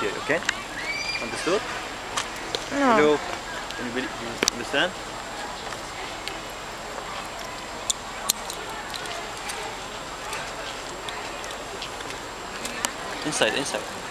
here, okay? Understood? No. Hello? Anybody understand? Inside, inside.